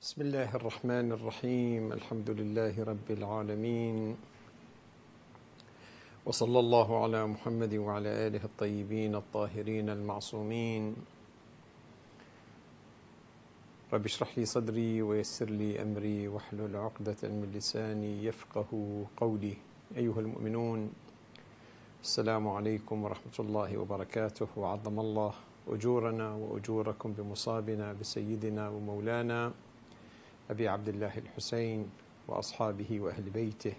بسم الله الرحمن الرحيم. الحمد لله رب العالمين، وصلى الله على محمد وعلى آله الطيبين الطاهرين المعصومين. رب اشرح لي صدري ويسر لي أمري واحلل عقدة من لساني يفقه قولي. أيها المؤمنون، السلام عليكم ورحمة الله وبركاته، وعظم الله أجورنا وأجوركم بمصابنا بسيدنا ومولانا أبي عبد الله الحسين وأصحابه وأهل بيته.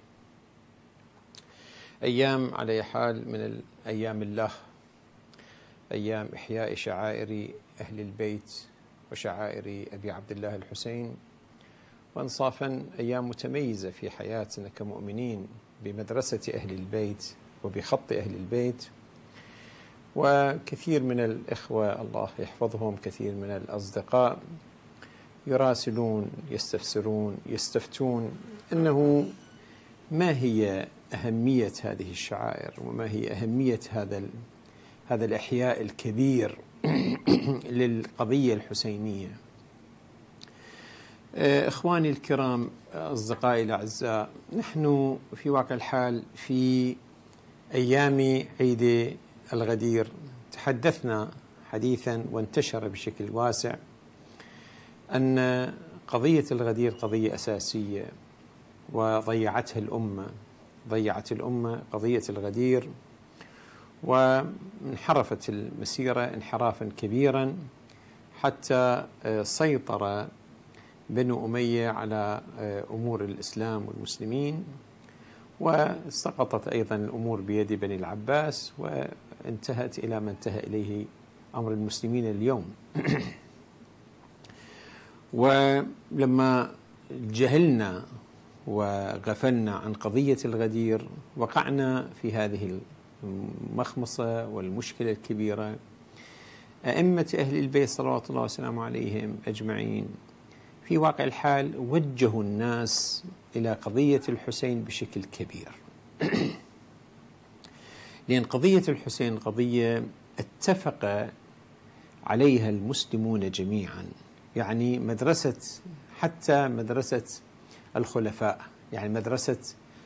أيام على حال من أيام الله، أيام إحياء شعائر أهل البيت وشعائر أبي عبد الله الحسين، وإنصافا أيام متميزة في حياتنا كمؤمنين بمدرسة أهل البيت وبخط أهل البيت. وكثير من الإخوة الله يحفظهم، كثير من الأصدقاء يراسلون، يستفسرون، يستفتون أنه ما هي أهمية هذه الشعائر، وما هي أهمية هذا الإحياء الكبير للقضية الحسينية. إخواني الكرام، أصدقائي الأعزاء، نحن في واقع الحال في أيام عيد الغدير تحدثنا حديثا وانتشر بشكل واسع أن قضية الغدير قضية أساسية وضيعتها الأمة، ضيعت الأمة قضية الغدير، وانحرفت المسيرة انحرافا كبيرا حتى سيطر بنو أمية على أمور الإسلام والمسلمين، وسقطت أيضا الأمور بيد بني العباس، وانتهت إلى ما انتهى إليه أمر المسلمين اليوم. ولما جهلنا وغفلنا عن قضية الغدير وقعنا في هذه المخمصة والمشكلة الكبيرة. أئمة أهل البيت صلوات الله وسلامه عليهم أجمعين في واقع الحال وجهوا الناس إلى قضية الحسين بشكل كبير، لأن قضية الحسين قضية اتفق عليها المسلمون جميعا، يعني حتى مدرسة الخلفاء، يعني مدرسة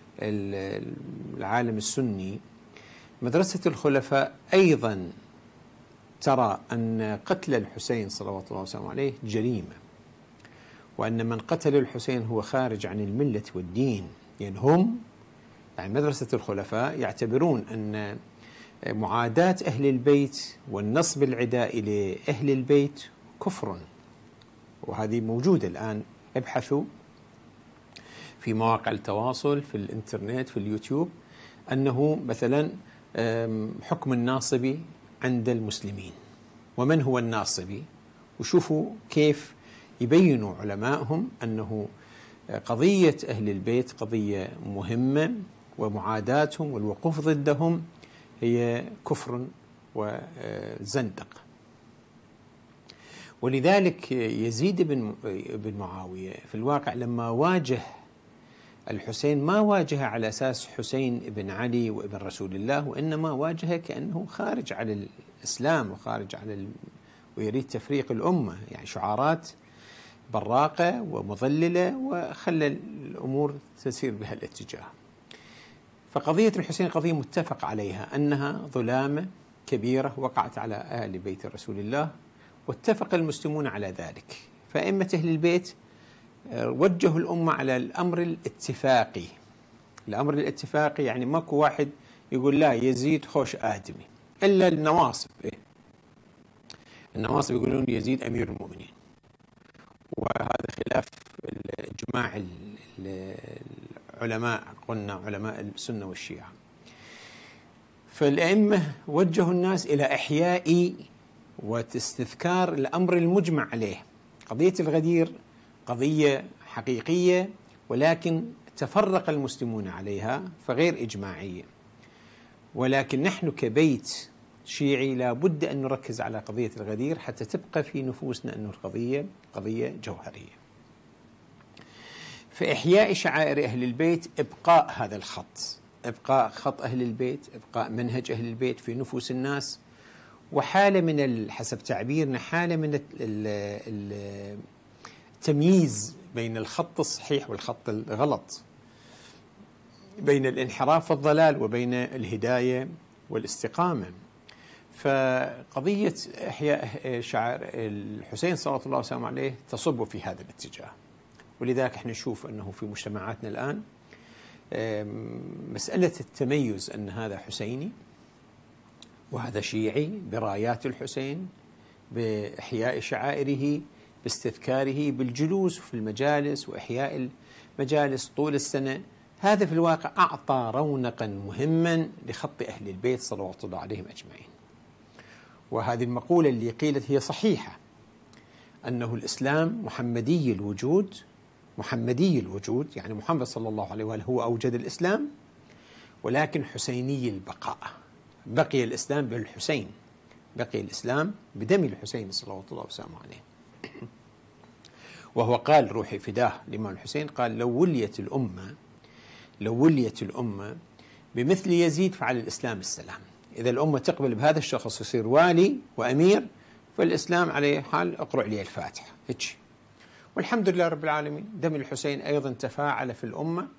العالم السني، مدرسة الخلفاء أيضا ترى أن قتل الحسين صلوات الله وسلامه عليه جريمة، وأن من قتل الحسين هو خارج عن الملة والدين. يعني هم، يعني مدرسة الخلفاء، يعتبرون أن معاداة أهل البيت والنصب العدائي لأهل البيت كفر، وهذه موجودة الآن. ابحثوا في مواقع التواصل، في الإنترنت، في اليوتيوب، أنه مثلا حكم الناصبي عند المسلمين، ومن هو الناصبي، وشوفوا كيف يبينوا علماءهم أنه قضية أهل البيت قضية مهمة، ومعاداتهم والوقوف ضدهم هي كفر وزندق. ولذلك يزيد بن معاوية في الواقع لما واجه الحسين ما واجه على أساس حسين بن علي وابن رسول الله، وإنما واجهه كأنه خارج على الإسلام وخارج على ويريد تفريق الأمة، يعني شعارات براقة ومضللة، وخلى الأمور تسير بها الاتجاه. فقضية الحسين قضية متفق عليها أنها ظلامة كبيرة وقعت على أهل بيت رسول الله، واتفق المسلمون على ذلك. فأئمة أهل البيت وجهوا الأمة على الأمر الاتفاقي. الأمر الاتفاقي يعني ماكو واحد يقول لا يزيد خوش آدمي، إلا النواصب. النواصب يقولون يزيد أمير المؤمنين، وهذا خلاف إجماع العلماء، قلنا علماء السنة والشيعة. فالأئمة وجهوا الناس إلى إحياء وتستذكار الأمر المجمع عليه. قضية الغدير قضية حقيقية، ولكن تفرق المسلمون عليها فغير إجماعية. ولكن نحن كبيت شيعي لا بد أن نركز على قضية الغدير حتى تبقى في نفوسنا أن القضية قضية جوهرية. فإحياء شعائر أهل البيت إبقاء هذا الخط، إبقاء خط أهل البيت، إبقاء منهج أهل البيت في نفوس الناس، وحالة من حسب تعبيرنا حالة من التمييز بين الخط الصحيح والخط الغلط، بين الانحراف والضلال وبين الهداية والاستقامة. فقضية إحياء شعائر الحسين صلى الله وسلم عليه تصب في هذا الاتجاه. ولذلك احنا نشوف أنه في مجتمعاتنا الآن مسألة التميز أن هذا حسيني وهذا شيعي برايات الحسين، بإحياء شعائره، باستذكاره، بالجلوس في المجالس وإحياء المجالس طول السنة، هذا في الواقع أعطى رونقا مهما لخط أهل البيت صلوات الله عليهم أجمعين. وهذه المقولة اللي قيلت هي صحيحة، أنه الإسلام محمدي الوجود، محمدي الوجود يعني محمد صلى الله عليه وآله هو أوجد الإسلام، ولكن حسيني البقاء. بقي الإسلام بالحسين، بقي الإسلام بدم الحسين صلوات الله وسلامه عليه. وهو قال روحي فداه الإمام الحسين، قال لو وليت الأمة بمثل يزيد فعلى الإسلام السلام. إذا الأمة تقبل بهذا الشخص يصير والي وأمير، فالإسلام عليه حال اقرأ لي الفاتحة هيك. والحمد لله رب العالمين، دم الحسين أيضا تفاعل في الأمة،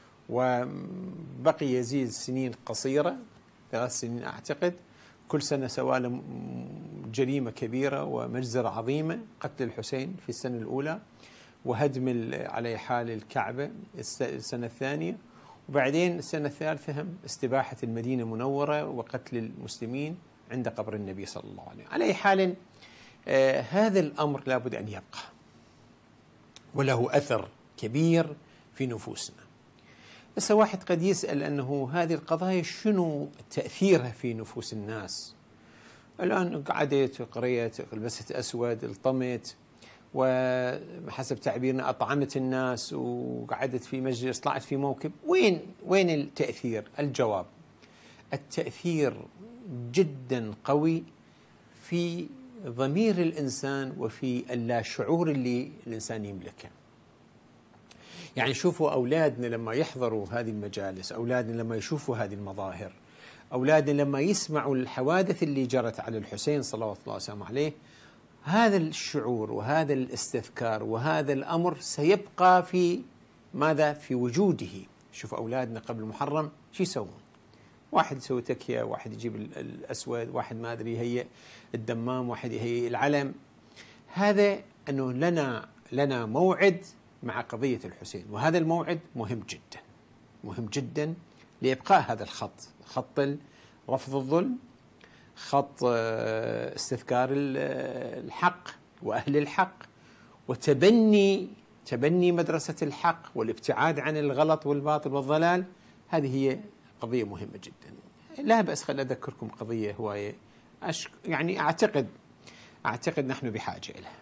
وبقي يزيد سنين قصيرة، 3 سنين أعتقد، كل سنة سوى جريمة كبيرة ومجزرة عظيمة، قتل الحسين في السنة الأولى، وهدم على حال الكعبة السنة الثانية، وبعدين السنة الثالثة هم استباحة المدينة المنورة وقتل المسلمين عند قبر النبي صلى الله عليه وسلم. على أي حال هذا الأمر لابد أن يبقى، وله أثر كبير في نفوسنا. بس واحد قد يسأل أنه هذه القضايا شنو تأثيرها في نفوس الناس؟ الآن قعدت قريت لبست أسود، الطمت، وحسب تعبيرنا أطعمت الناس، وقعدت في مجلس، طلعت في موكب، وين التأثير؟ الجواب: التأثير جدا قوي في ضمير الإنسان وفي اللاشعور اللي الإنسان يملكه. يعني شوفوا أولادنا لما يحضروا هذه المجالس، أولادنا لما يشوفوا هذه المظاهر، أولادنا لما يسمعوا الحوادث اللي جرت على الحسين صلوات الله وسلامه عليه، هذا الشعور وهذا الاستذكار وهذا الأمر سيبقى في ماذا؟ في وجوده. شوف أولادنا قبل المحرم شو يسوون؟ واحد يسوي تكية، واحد يجيب الأسود، واحد ما أدري يهيئ الدمام، واحد يهيئ العلم. هذا أنه لنا موعد مع قضية الحسين، وهذا الموعد مهم جدا، مهم جدا لإبقاء هذا الخط، خط رفض الظلم، خط استذكار الحق وأهل الحق، وتبني مدرسة الحق والابتعاد عن الغلط والباطل والضلال. هذه هي قضية مهمة جدا. لا بأس، خل أذكركم قضية هواية يعني أعتقد نحن بحاجة إليها.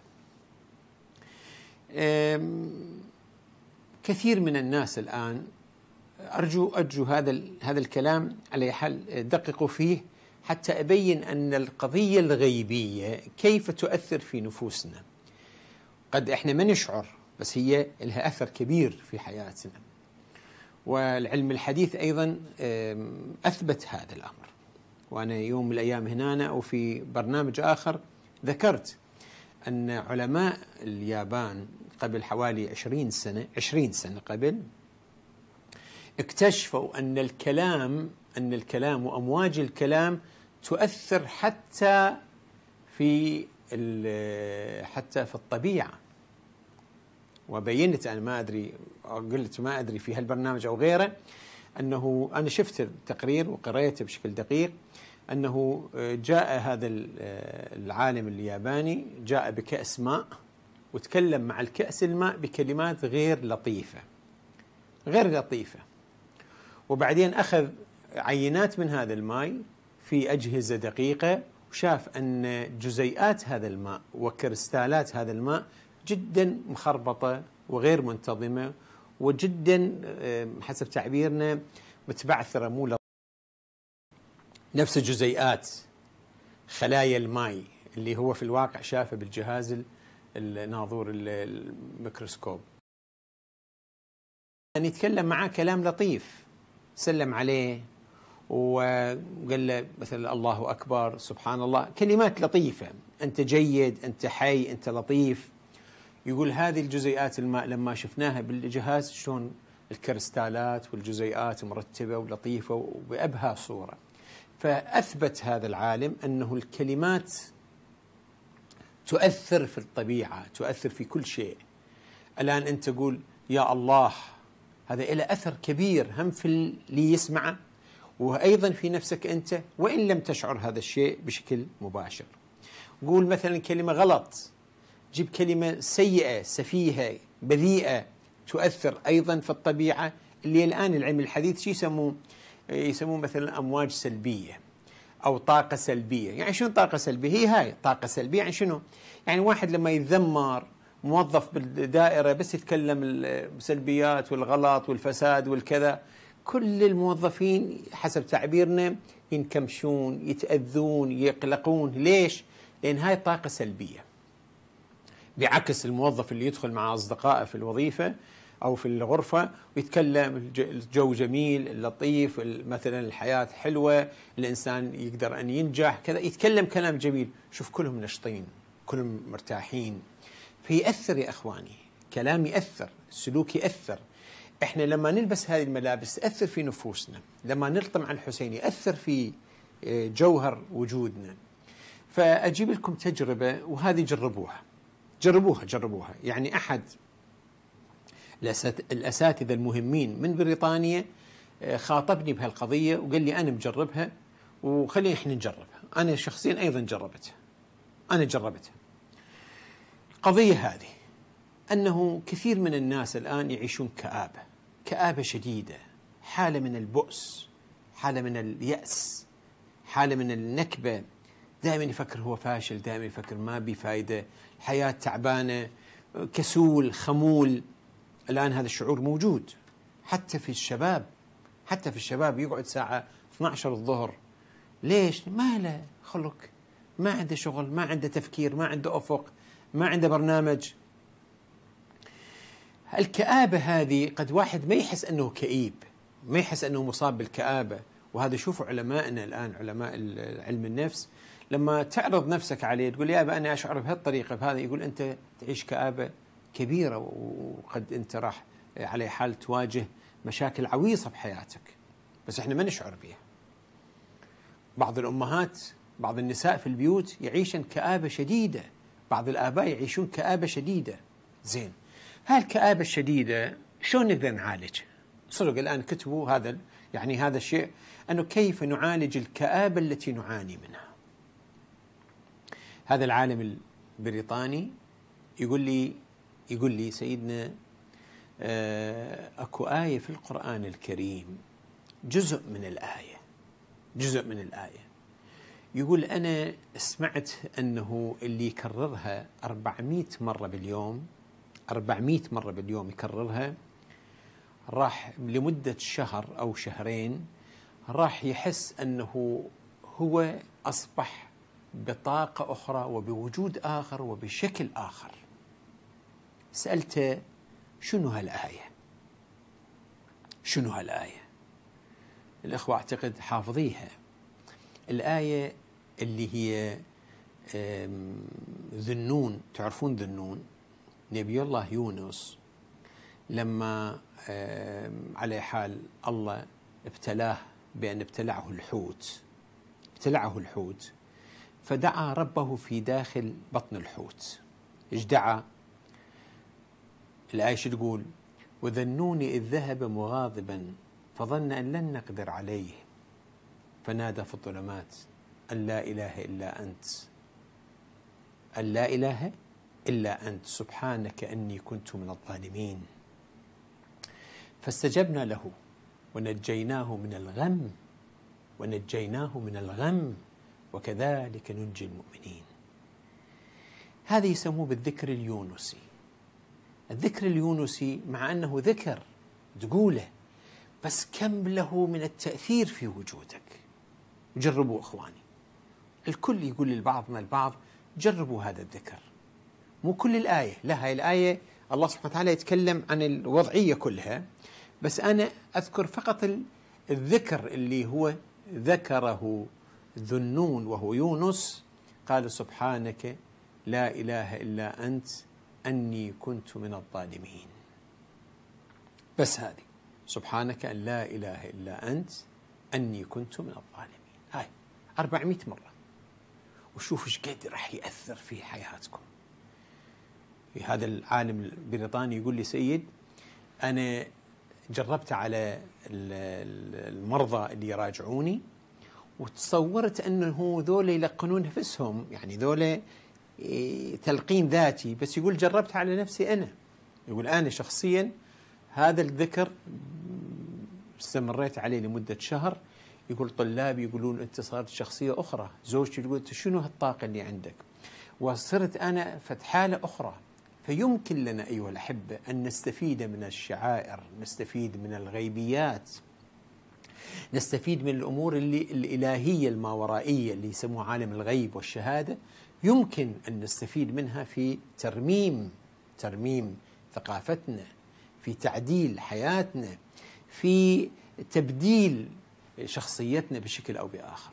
كثير من الناس الآن، أرجو هذا الكلام على حال دققوا فيه حتى أبين أن القضية الغيبية كيف تؤثر في نفوسنا. قد إحنا ما نشعر، بس هي لها أثر كبير في حياتنا. والعلم الحديث أيضا أثبت هذا الأمر. وأنا يوم من الأيام هنا أو في برنامج آخر ذكرت أن علماء اليابان قبل حوالي 20 سنة قبل اكتشفوا أن الكلام وأمواج الكلام تؤثر حتى في الطبيعة. وبينت، أنا ما أدري، قلت ما أدري في هالبرنامج أو غيره، أنه أنا شفت التقرير وقرأته بشكل دقيق، أنه جاء هذا العالم الياباني، جاء بكأس ماء وتكلم مع الكأس الماء بكلمات غير لطيفة، وبعدين أخذ عينات من هذا الماء في أجهزة دقيقة، وشاف أن جزيئات هذا الماء وكريستالات هذا الماء جدا مخربطة وغير منتظمة، وجدا حسب تعبيرنا متبعثرة، مو نفس جزيئات خلايا الماء اللي هو في الواقع شافه بالجهاز الناظور الميكروسكوب. أن يتكلم معاه كلام لطيف، سلم عليه وقال له مثلا الله أكبر، سبحان الله، كلمات لطيفة، أنت جيد، أنت حي، أنت لطيف. يقول هذه الجزيئات الماء لما شفناها بالجهاز شلون الكريستالات والجزيئات مرتبة ولطيفة وبأبهى صورة. فأثبت هذا العالم أنه الكلمات تؤثر في الطبيعة، تؤثر في كل شيء. الآن أنت تقول يا الله، هذا له أثر كبير هم في اللي يسمعه وأيضا في نفسك أنت، وإن لم تشعر هذا الشيء بشكل مباشر. قول مثلا كلمة غلط، جيب كلمة سيئة سفيهة بذيئة تؤثر أيضا في الطبيعة، اللي الآن العلم الحديث شو يسموه مثلا أمواج سلبية أو طاقة سلبية. يعني شنو طاقة سلبية؟ هي هاي طاقة سلبية. يعني شنو؟ يعني واحد لما يتذمر، موظف بالدائرة بس يتكلم السلبيات والغلط والفساد والكذا، كل الموظفين حسب تعبيرنا ينكمشون، يتأذون، يقلقون. ليش؟ لأن هاي طاقة سلبية. بعكس الموظف اللي يدخل مع أصدقائه في الوظيفة أو في الغرفة ويتكلم الجو جميل لطيف، مثلا الحياة حلوة، الإنسان يقدر أن ينجح كذا، يتكلم كلام جميل، شوف كلهم نشطين، كلهم مرتاحين. فيأثر يا أخواني، كلام يأثر، السلوك يأثر. إحنا لما نلبس هذه الملابس تأثر في نفوسنا، لما نلطم على الحسين يأثر في جوهر وجودنا. فأجيب لكم تجربة، وهذه جربوها. يعني أحد الأساتذة المهمين من بريطانيا خاطبني بهالقضية وقال لي أنا مجربها وخلينا إحنا نجربها. أنا شخصيا أيضا جربتها. القضية هذه أنه كثير من الناس الآن يعيشون كآبة شديدة، حالة من البؤس، حالة من اليأس، حالة من النكبة. دائما يفكر هو فاشل، دائما يفكر ما بفايدة، الحياة تعبانة، كسول، خمول. الآن هذا الشعور موجود حتى في الشباب يقعد ساعة 12 الظهر. ليش؟ ما له خلق، ما عنده شغل، ما عنده تفكير، ما عنده أفق، ما عنده برنامج. الكآبة هذه قد واحد ما يحس أنه كئيب، ما يحس أنه مصاب بالكآبة. وهذا شوفوا علماءنا الآن، علماء علم النفس، لما تعرض نفسك عليه تقول يا أبا أنا أشعر بهالطريقة بهذا، يقول أنت تعيش كآبة كبيرة، وقد أنت راح على حال تواجه مشاكل عويصة بحياتك، بس إحنا ما نشعر بها. بعض الأمهات، بعض النساء في البيوت يعيشن كآبة شديدة، بعض الآباء يعيشون كآبة شديدة. زين، هالكآبة الشديدة شلون نقدر نعالج؟ صدق الآن كتبوا هذا الشيء، أنه كيف نعالج الكآبة التي نعاني منها. هذا العالم البريطاني يقول لي سيدنا أكو آية في القرآن الكريم، جزء من الآية يقول أنا سمعت أنه اللي يكررها 400 مرة باليوم يكررها، راح لمدة شهر أو شهرين راح يحس أنه هو أصبح بطاقة أخرى وبوجود آخر وبشكل آخر. سألته شنو هالآية؟ الأخوة أعتقد حافظيها. الآية اللي هي ذنون، تعرفون ذنون؟ نبي الله يونس لما على حال الله ابتلاه بأن ابتلعه الحوت، فدعا ربه في داخل بطن الحوت. ايش دعا؟ الآية شو تقول؟ وذنون إذ ذهب مغاضبا فظن أن لن نقدر عليه فنادى في الظلمات أن لا إله إلا أنت سبحانك أني كنت من الظالمين. فاستجبنا له ونجيناه من الغم وكذلك ننجي المؤمنين. هذا يسموه بالذكر اليونسي. الذكر اليونسي مع أنه ذكر تقوله، بس كم له من التأثير في وجودك. جربوا أخواني، الكل يقول لبعضنا البعض جربوا هذا الذكر. مو كل الآية، لا، هاي الآية الله سبحانه وتعالى يتكلم عن الوضعية كلها، بس أنا أذكر فقط الذكر اللي هو ذكره ذنون وهو يونس. قال سبحانك لا إله إلا أنت أني كنت من الظالمين. بس هذه سبحانك أن لا إله إلا أنت أني كنت من الظالمين، هاي 400 مرة. وشوف ايش قد راح يأثر في حياتكم. هذا العالم البريطاني يقول لي سيد أنا جربت على المرضى اللي يراجعوني وتصورت أنه ذولا يلقنون نفسهم، يعني ذولا تلقين ذاتي، بس يقول جربت على نفسي أنا. يقول أنا شخصيا هذا الذكر استمريت عليه لمدة شهر. يقول طلابي يقولون أنت صارت شخصية أخرى، زوجتي تقول أنت شنو هالطاقة اللي عندك، وصرت أنا فتحالة أخرى. فيمكن لنا أيها الأحبة أن نستفيد من الشعائر، نستفيد من الغيبيات، نستفيد من الأمور الإلهية الماورائية اللي يسموها عالم الغيب والشهادة. يمكن أن نستفيد منها في ترميم ثقافتنا، في تعديل حياتنا، في تبديل شخصيتنا بشكل أو بآخر.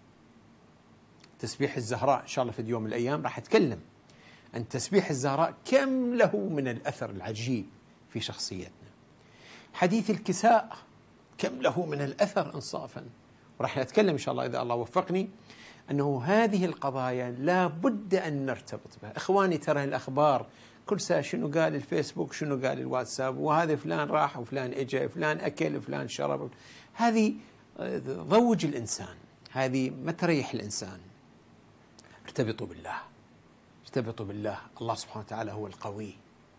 تسبيح الزهراء إن شاء الله في يوم من الأيام راح أتكلم عن تسبيح الزهراء كم له من الأثر العجيب في شخصيتنا. حديث الكساء كم له من الأثر إنصافا، وراح نتكلم إن شاء الله إذا الله وفقني أنه هذه القضايا لا بد أن نرتبط بها. إخواني ترى الأخبار كل ساعة شنو قال الفيسبوك، شنو قال الواتساب، وهذا فلان راح وفلان إجا، فلان أكل وفلان شرب. هذه ضوج الإنسان، هذه ما تريح الإنسان. ارتبطوا بالله، ارتبطوا بالله. الله سبحانه وتعالى هو القوي،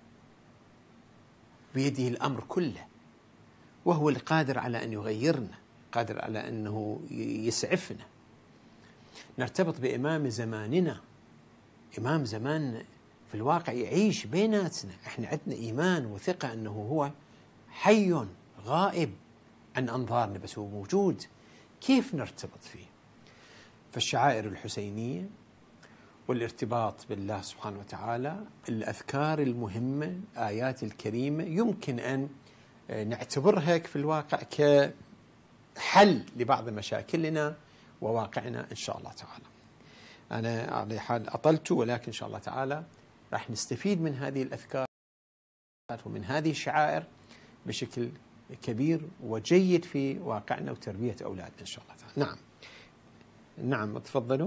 بيده الأمر كله، وهو القادر على أن يغيرنا، قادر على أنه يسعفنا. نرتبط بإمام زماننا، إمام زماننا في الواقع يعيش بيناتنا. احنا عندنا إيمان وثقة أنه هو حي غائب عن أنظارنا بس هو موجود. كيف نرتبط فيه؟ فالشعائر الحسينية والارتباط بالله سبحانه وتعالى، الأذكار المهمة، الآيات الكريمة، يمكن أن نعتبرها في الواقع كحل لبعض مشاكلنا وواقعنا إن شاء الله تعالى. أنا على حال أطلت، ولكن إن شاء الله تعالى راح نستفيد من هذه الأذكار ومن هذه الشعائر بشكل كبير وجيد في واقعنا وتربية أولادنا إن شاء الله تعالى. نعم تفضلوا.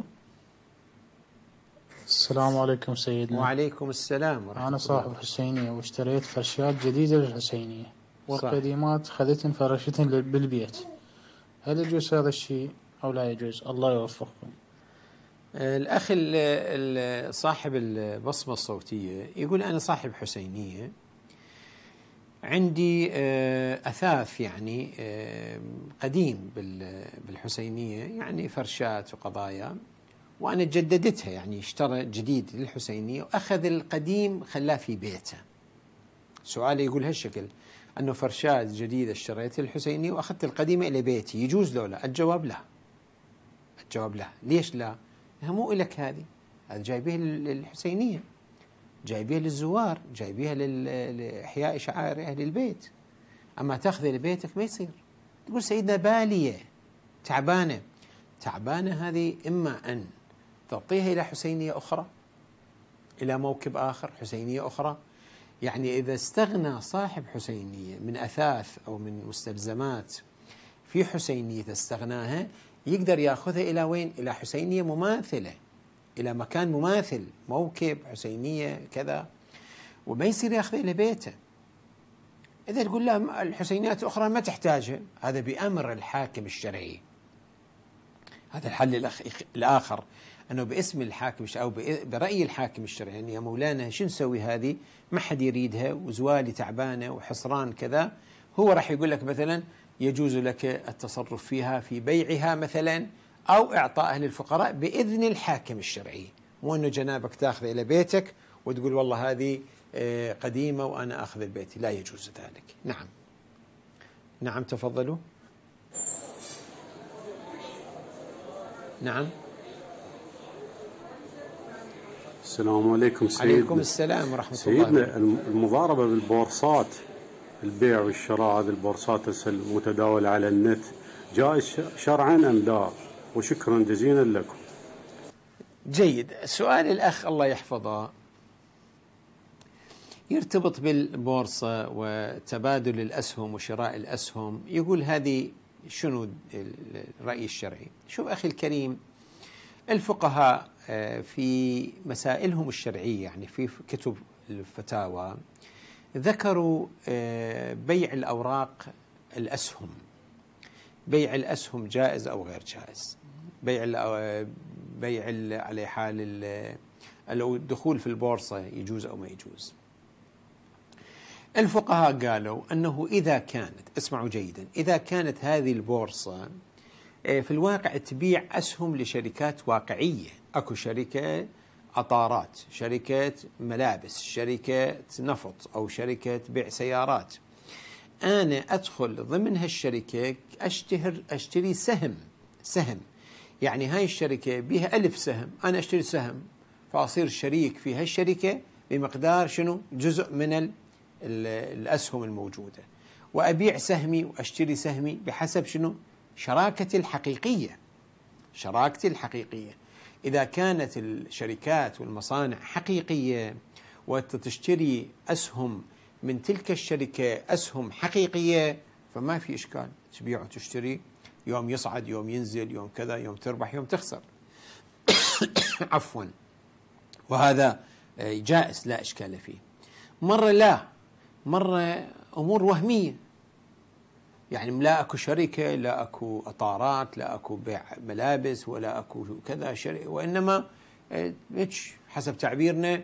السلام عليكم سيدنا. وعليكم السلام ورحمة الله. أنا صاحب حسينية واشتريت فرشات جديدة للحسينية، والقديمات خذتن فرشتن بالبيت. هل يجوز هذا الشيء أو لا يجوز؟ الله يوفقكم. الأخ صاحب البصمة الصوتية يقول أنا صاحب حسينية، عندي أثاث يعني قديم بالحسينية، يعني فرشات وقضايا، وأنا جددتها، يعني اشترى جديد للحسينية وأخذ القديم خلاه في بيته. سؤالي يقول هالشكل، أنه فرشات جديدة اشتريتها للحسينية وأخذت القديمة إلى بيتي، يجوز لو لا؟ الجواب لا. الجواب لا. ليش لا؟ مو إلك هذه جايبيها للحسينية، جايبيها للزوار، جايبيها لإحياء شعائر أهل البيت. أما تأخذ لبيتك ما يصير. تقول سيدنا بالية تعبانة هذه، إما أن تعطيها إلى حسينية أخرى، إلى موكب آخر، حسينية أخرى. يعني إذا استغنى صاحب حسينية من أثاث أو من مستلزمات في حسينية استغناها، يقدر يأخذها إلى وين؟ إلى حسينية مماثلة، إلى مكان مماثل، موكب حسينية كذا، وما يصير يأخذها إلى بيته. إذا تقول لا الحسينيات الأخرى ما تحتاجها، هذا بأمر الحاكم الشرعي. هذا الحل الآخر، أنه باسم الحاكم أو برأي الحاكم الشرعي، يعني يا مولانا شو نسوي هذه؟ ما حد يريدها وزوالي تعبانة وحصران كذا. هو راح يقول لك مثلا يجوز لك التصرف فيها في بيعها مثلا، أو إعطائها للفقراء بإذن الحاكم الشرعي، مو أنه جنابك تأخذ إلى بيتك وتقول والله هذه قديمة وأنا أخذ البيت. لا يجوز ذلك. نعم تفضلوا. نعم. السلام عليكم سيدنا. عليكم السلام ورحمة الله. سيدنا المضاربة بالبورصات، البيع والشراء، هذه البورصات المتداولة على النت، جائز شرعا أم لا؟ وشكرا جزيلا لكم. جيد. سؤال الأخ الله يحفظه، يرتبط بالبورصة وتبادل الأسهم وشراء الأسهم، يقول هذه شنو الرأي الشرعي؟ شوف أخي الكريم، الفقهاء في مسائلهم الشرعية يعني في كتب الفتاوى ذكروا بيع الأوراق الأسهم، بيع الأسهم جائز أو غير جائز، بيع على حال الدخول في البورصة يجوز أو ما يجوز. الفقهاء قالوا أنه إذا كانت، اسمعوا جيدا، إذا كانت هذه البورصة في الواقع تبيع أسهم لشركات واقعية، أكو شركة عطارات، شركة ملابس، شركة نفط، أو شركة بيع سيارات، أنا أدخل ضمن هالشركة أشتري سهم، يعني هاي الشركة بها 1000 سهم، أنا أشتري سهم فأصير شريك في هالشركة بمقدار شنو؟ جزء من الأسهم الموجودة، وأبيع سهمي وأشتري سهمي بحسب شنو؟ شراكتي الحقيقية. شراكتي الحقيقية إذا كانت الشركات والمصانع حقيقية وتشتري أسهم من تلك الشركة أسهم حقيقية فما في إشكال، تبيع وتشتري، يوم يصعد يوم ينزل، يوم كذا، يوم تربح يوم تخسر. عفوا، وهذا جائز لا إشكال فيه. مرة لا، مرة أمور وهمية، يعني لا أكو شركة، لا أكو عطارات، لا أكو بيع ملابس، ولا أكو كذا شركة، وإنما حسب تعبيرنا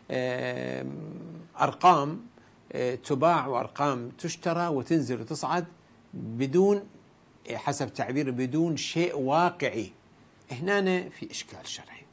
أرقام تباع وأرقام تشترى وتنزل وتصعد بدون، حسب تعبير، بدون شيء واقعي. هنا في إشكال شرعي.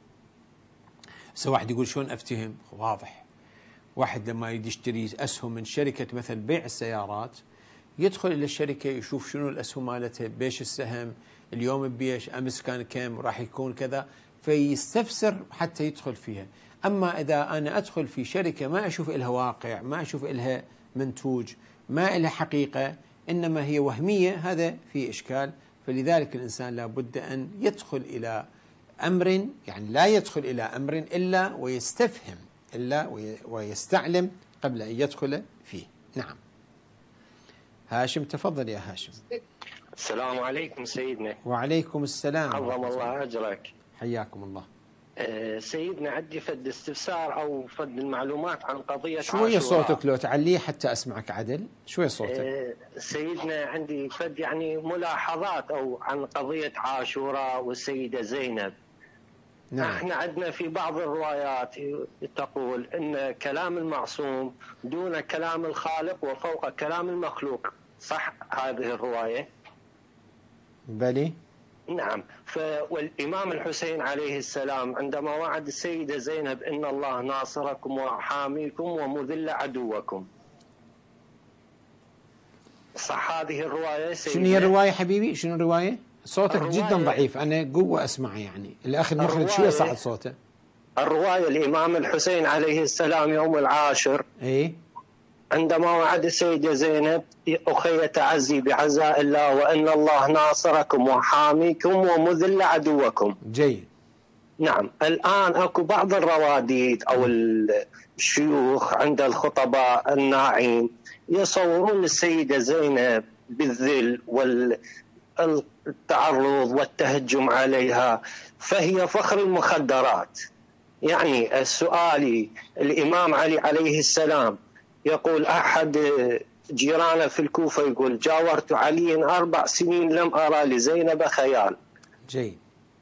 واحد يقول شلون أفتهم؟ واضح، واحد لما يجي يشتري أسهم من شركة مثل بيع السيارات يدخل إلى الشركة يشوف شنو الأسهم مالتها، بيش السهم اليوم بيش، أمس كان كم، راح يكون كذا، فيستفسر حتى يدخل فيها. أما إذا أنا أدخل في شركة ما أشوف إلها واقع، ما أشوف إلها منتوج، ما إلها حقيقة، إنما هي وهمية، هذا في إشكال. فلذلك الإنسان لابد أن يدخل إلى أمر، يعني لا يدخل إلى أمر إلا ويستفهم، إلا ويستعلم قبل أن يدخل فيه. نعم. هاشم، تفضل يا هاشم. السلام عليكم سيدنا. وعليكم السلام. عظم الله أجرك. حياكم الله. سيدنا عندي فد استفسار أو فد المعلومات عن قضية شوية صوتك لو تعليه حتى أسمعك عدل، شوية صوتك. سيدنا عندي فد يعني ملاحظات أو عن قضية عاشوراء والسيدة زينب. نعم. احنا عندنا في بعض الروايات تقول ان كلام المعصوم دون كلام الخالق وفوق كلام المخلوق، صح هذه الرواية؟ بلي. نعم. والإمام الحسين عليه السلام عندما وعد السيدة زينب إن الله ناصركم وحاميكم ومذل عدوكم، صح هذه الرواية سيدنا؟ شنو هي الرواية حبيبي؟ شنو الرواية؟ صوتك جدا ضعيف، أنا قوة أسمع، يعني الأخ المخرج شو يصعد صوته؟ الرواية الإمام الحسين عليه السلام يوم العاشر عندما وعد السيدة زينب أخي تعزي بعزاء الله وأن الله ناصركم وحاميكم ومذل عدوكم. جيد. نعم. الآن أكو بعض الرواديد أو الشيوخ عند الخطباء الناعين يصورون السيدة زينب بالذل والتعرض والتهجم عليها، فهي فخر المخدرات. يعني السؤال، الإمام علي عليه السلام يقول أحد جيرانه في الكوفة يقول جاورت علي 4 سنين لم أرى لزينب خيال. جيد.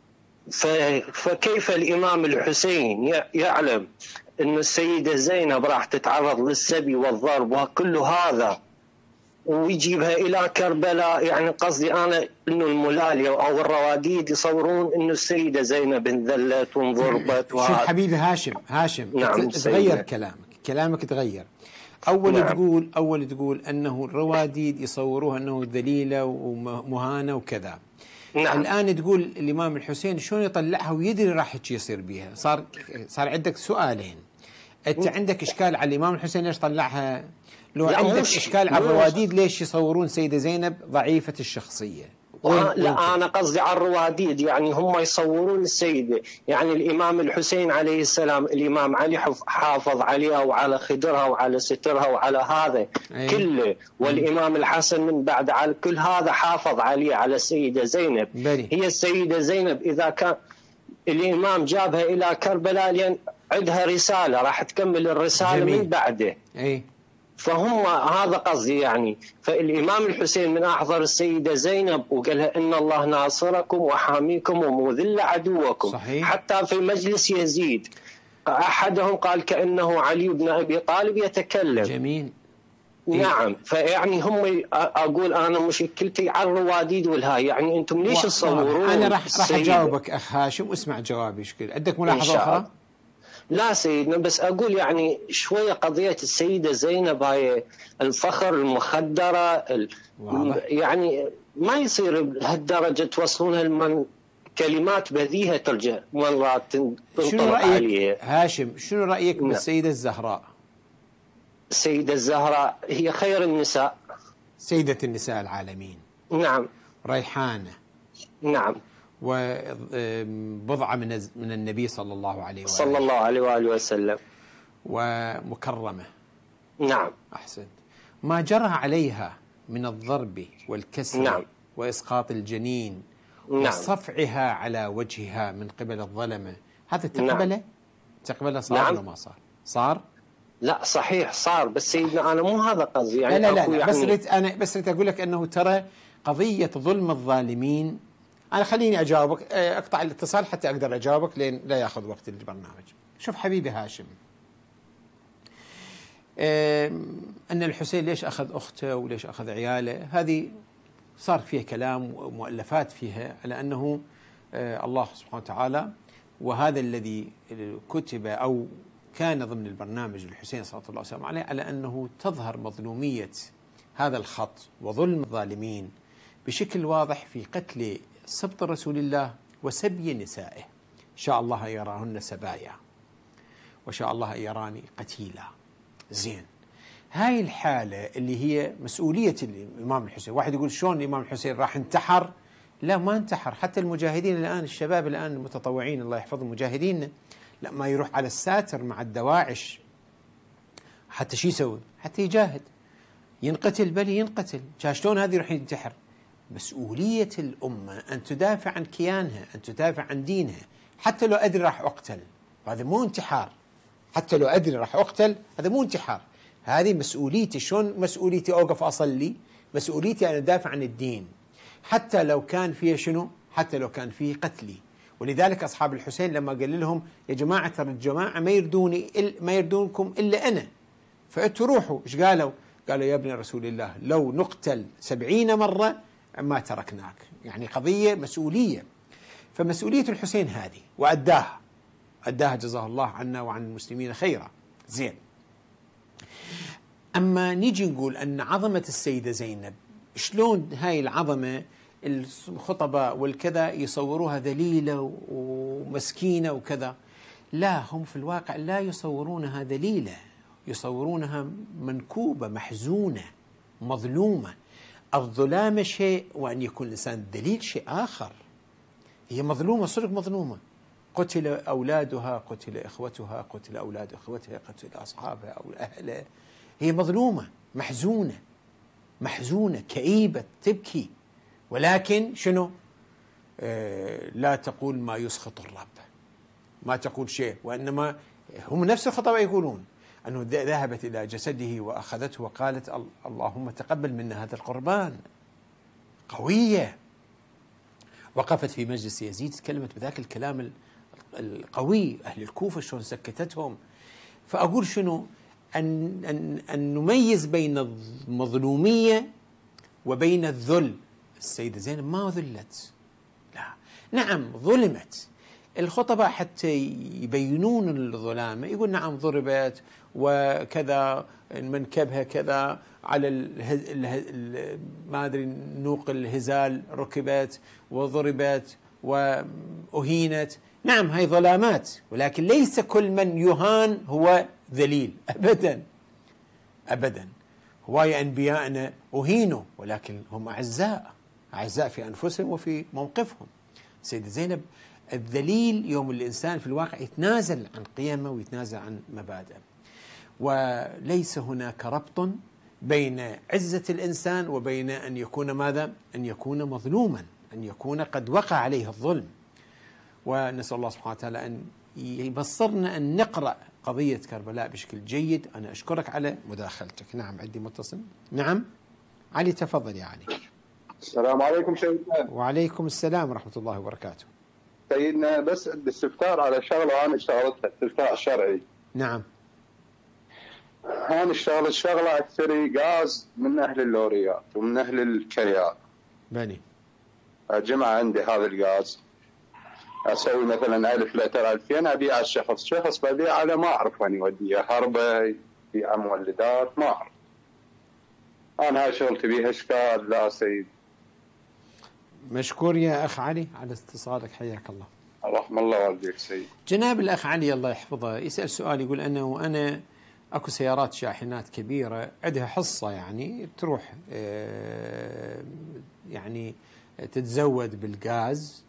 فكيف الإمام الحسين يعلم أن السيدة زينب راح تتعرض للسبي والضرب وكل هذا ويجيبها إلى كربلاء؟ يعني قصدي أنا أنه الملالية أو الرواديد يصورون أنه السيدة زينب انذلت وانضربت. شوف حبيبي هاشم، نعم تغير كلامك تغير. أول تقول أنه الرواديد يصوروها أنه ذليلة ومهانة وكذا. نعم. الآن تقول الإمام الحسين شلون يطلعها ويدري راح يصير بها. صار عندك سؤالين. أنت عندك إشكال على الإمام الحسين ليش طلعها، لو عندك إشكال على الرواديد ليش يصورون سيدة زينب ضعيفة الشخصية لا أنا قصدي على الرواديد، يعني هم يصورون السيدة، يعني الإمام الحسين عليه السلام الإمام علي حافظ عليها وعلى خدرها وعلى سترها وعلى هذا كله، والإمام الحسن من بعد على كل هذا حافظ عليه على السيدة زينب. هي السيدة زينب إذا كان الإمام جابها إلى كربلاء لأن عندها رسالة راح تكمل الرسالة من بعده. فهم هذا قصدي يعني. فالإمام الحسين من أحضر السيدة زينب وقالها إن الله ناصركم وحاميكم ومذل عدوكم. صحيح. حتى في مجلس يزيد أحدهم قال كأنه علي بن أبي طالب يتكلم. جميل. نعم. فيعني هم أقول أنا مشكلتي على الرواديد والهاي، يعني أنتم ليش تصورون؟ أنا راح أجاوبك أخ هاشم واسمع جوابي. شكرا. عندك ملاحظة أخرى؟ لا سيدنا، بس أقول يعني شوية قضية السيدة زينب هاي الفخر المخدرة يعني ما يصير بهالدرجة توصلونها لمن كلمات بذيئة ترجع مرات تنطبق عليها. هاشم شنو رأيك بالسيدة الزهراء؟ السيدة الزهراء هي خير النساء، سيدة النساء العالمين. نعم. ريحانة. نعم. وبضعة من النبي صلى الله عليه وآله وسلم. ومكرمة. نعم. أحسنت. ما جرى عليها من الضرب والكسر. نعم. وإسقاط الجنين. نعم. وصفعها على وجهها من قبل الظلمة، هذا تقبله؟ نعم. تقبله صار نعم. ولا ما صار؟ صار؟ لا صحيح صار، بس سيدنا أنا مو هذا قصدي يعني. لا يعني بس ريت أقول لك أنه ترى قضية ظلم الظالمين. أنا خليني أجاوبك، أقطع الاتصال حتى أقدر أجاوبك لين لا يأخذ وقت البرنامج. شوف حبيبي هاشم، أن الحسين ليش أخذ أخته وليش أخذ عياله، هذه صار فيها كلام ومؤلفات فيها على أنه الله سبحانه وتعالى، وهذا الذي كتب أو كان ضمن البرنامج الحسين صلى الله عليه وسلم عليه، على أنه تظهر مظلومية هذا الخط وظلم الظالمين بشكل واضح في قتل سبط رسول الله وسبي نسائه. شاء الله أن يراهن سبايا وشاء الله أن يراني قتيلا. زين، هاي الحالة اللي هي مسؤولية الإمام الحسين. واحد يقول شلون الإمام الحسين راح انتحر؟ لا، ما انتحر. حتى المجاهدين الآن، الشباب الآن المتطوعين الله يحفظهم مجاهدين، لا ما يروح على الساتر مع الدواعش حتى شو يسوي؟ حتى يجاهد، ينقتل، بل ينقتل. شلون هذه يروح ينتحر؟ مسؤولية الأمة أن تدافع عن كيانها، أن تدافع عن دينها، حتى لو أدري راح أقتل، هذا مو انتحار. حتى لو أدري راح أقتل هذا مو انتحار، هذه مسؤوليتي. شلون مسؤوليتي أوقف أصلي؟ مسؤوليتي أن أدافع عن الدين حتى لو كان فيه شنو؟ حتى لو كان فيه قتلي. ولذلك أصحاب الحسين لما قال لهم يا جماعة ترى الجماعة ما يردونكم إلا أنا، فأنتوا روحوا. إيش قالوا؟ قالوا يا ابن رسول الله لو نقتل 70 مرة ما تركناك. يعني قضية مسؤولية. فمسؤولية الحسين هذه وأداها جزاه الله عنا وعن المسلمين خيرا. زين، أما نيجي نقول أن عظمة السيدة زينب، شلون هاي العظمة الخطباء والكذا يصوروها ذليلة ومسكينة وكذا؟ لا، هم في الواقع لا يصورونها ذليلة، يصورونها منكوبة، محزونة، مظلومة. الظلام شيء وأن يكون الإنسان ذليل شيء آخر. هي مظلومة، صدق مظلومة. قتل أولادها، قتل إخوتها، قتل أولاد إخوتها، قتل أصحابها أو أهلها. هي مظلومة، محزونة، كئيبة، تبكي. ولكن شنو؟ لا تقول ما يسخط الرب، ما تقول شيء. وإنما هم نفس الخطباء يقولون أنه ذهبت إلى جسده وأخذته وقالت اللهم تقبل منا هذا القربان. قوية. وقفت في مجلس يزيد تكلمت بذاك الكلام القوي. أهل الكوفة شلون سكتتهم. فأقول شنو؟ أن نميز بين المظلومية وبين الذل. السيدة زينب ما ذلت، لا، نعم ظلمت. الخطباء حتى يبينون الظلامة يقول نعم ضربت وكذا، منكبها كذا على ما أدري نوق الهزال ركبت وضربت وأهينت. نعم هاي ظلامات، ولكن ليس كل من يهان هو ذليل أبدا أبدا. هواي أنبياءنا أهينوا ولكن هم أعزاء، أعزاء في أنفسهم وفي موقفهم. سيدة زينب الذليل يوم الإنسان في الواقع يتنازل عن قيمه ويتنازل عن مبادئه، وليس هناك ربط بين عزة الإنسان وبين أن يكون ماذا؟ أن يكون مظلوما، أن يكون قد وقع عليه الظلم. ونسأل الله سبحانه وتعالى أن يبصرنا أن نقرأ قضية كربلاء بشكل جيد. أنا أشكرك على مداخلتك. نعم عندي متصل. نعم علي، تفضل يا علي. السلام عليكم سيدنا. وعليكم السلام ورحمة الله وبركاته. سيدنا بس الاستفسار على شغله انا اشتغلتها، استفتاء شرعي. نعم. انا اشتغلت شغله اشتري غاز من اهل اللوريات ومن اهل الكريات. بني. اجمع عندي هذا الغاز، اسوي مثلا 1000 لتر 2000 ابيع الشخص، شخص ببيع على ما اعرف وين يوديه، هربه يبيع مولدات ما اعرف. انا هاي شغلتي بيها اشكال لا سيد. مشكور يا أخ علي على اتصالك، حياك الله. رحم الله والديك سيد. جناب الأخ علي الله يحفظه يسأل سؤال، يقول أنه أنا أكو سيارات شاحنات كبيرة عندها حصة يعني تروح يعني تتزود بالغاز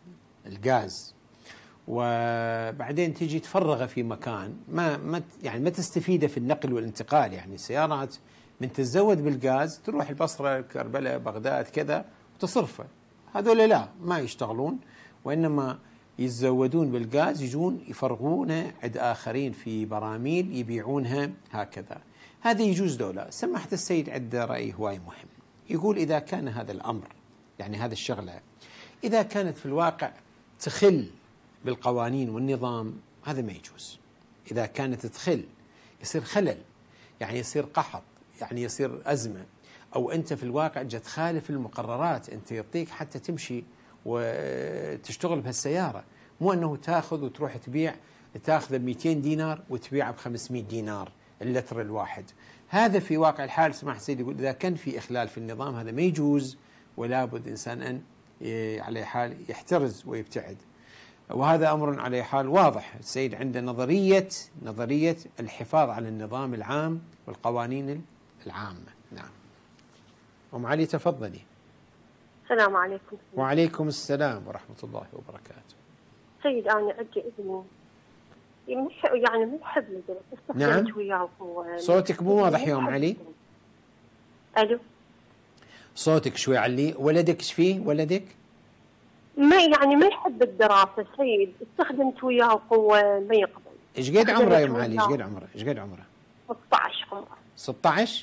وبعدين تيجي تفرغه في مكان ما تستفيده في النقل والانتقال. يعني سيارات من تتزود بالغاز تروح البصرة كربلاء بغداد كذا وتصرفه. هذول لا ما يشتغلون، وإنما يتزودون بالغاز يجون يفرغونه عند آخرين في براميل يبيعونها هكذا. هذا يجوز دولة. سماحة السيد عنده رأي هواي مهم، يقول إذا كان هذا الأمر يعني هذا الشغلة إذا كانت في الواقع تخل بالقوانين والنظام هذا ما يجوز. إذا كانت تخل يصير خلل، يعني يصير قحط، يعني يصير أزمة، أو أنت في الواقع جت تخالف المقررات، أنت يعطيك حتى تمشي وتشتغل بهالسيارة، مو أنه تأخذ وتروح تبيع تأخذ ب 200 دينار وتبيعه ب 500 دينار اللتر الواحد. هذا في واقع الحال سماحة السيد يقول إذا كان في إخلال في النظام هذا ما يجوز، ولا بد إنسان أن على حال يحترز ويبتعد. وهذا أمر على حال واضح. السيد عنده نظرية الحفاظ على النظام العام والقوانين العامة. نعم. أم علي تفضلي. السلام عليكم. وعليكم السلام ورحمة الله وبركاته. سيد أنا عندي ابني يعني ما يحب يدرس. نعم. صوتك مو واضح يا أم علي. ألو. صوتك شوي علي. ولدك ايش فيه ولدك؟ ما يحب الدراسة سيد، استخدمت وياه قوة ما يقبل. ايش قد عمره يا أم علي؟ ايش قد عمره؟ 16 عمره. 16؟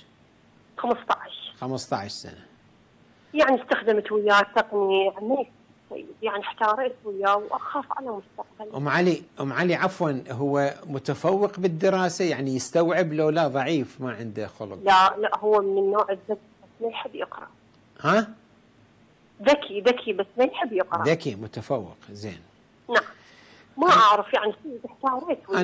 15 سنة. يعني استخدمت وياه تقنية يعني احتاريت وياه وأخاف على مستقبله. أم علي عفوا، هو متفوق بالدراسة يعني يستوعب لو لا ضعيف ما عنده خلق؟ لا هو من النوع الذكي بس ما يحب يقرأ. ها؟ ذكي بس ما يحب يقرأ. ذكي متفوق زين. نعم. ما أعرف يعني احتاريت وياه.